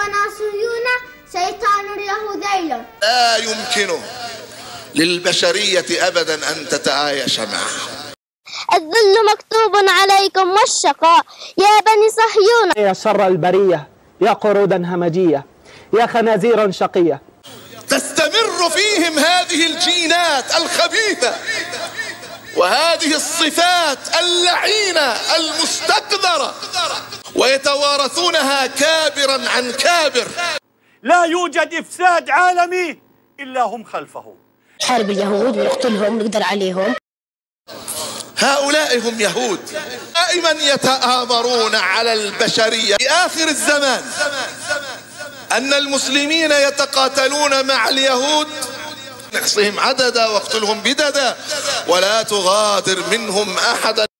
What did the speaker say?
وناصريون شيطان له ذيل. لا يمكن للبشرية أبدا أن تتعايش معه. الذل مكتوب عليكم والشقاء يا بني صهيون. يا شر البرية، يا قرودا همجية، يا خنازيرا شقية. تستمر فيهم هذه الجينات الخبيثة وهذه الصفات اللعينة المستقذرة ويتوارثونها كابرا عن كابر. لا يوجد إفساد عالمي إلا هم خلفه. نحارب اليهود ونقتلهم ونقدر عليهم. هؤلاء هم يهود دائما يتآمرون على البشرية. في آخر الزمان أن المسلمين يتقاتلون مع اليهود، نحصهم عددا واقتلهم بددا ولا تغادر منهم أحدا.